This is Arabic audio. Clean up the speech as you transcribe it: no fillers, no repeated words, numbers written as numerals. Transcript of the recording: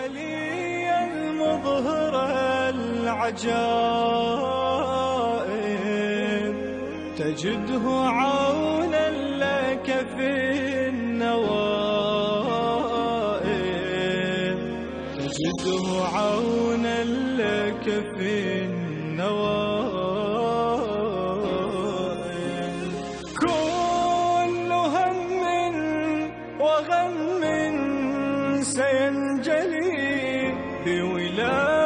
علي المظهر العجائب تجده عونا لك في النوائب، تجده عونا لك في النوائب. كل هم وغم سينجلي بولاية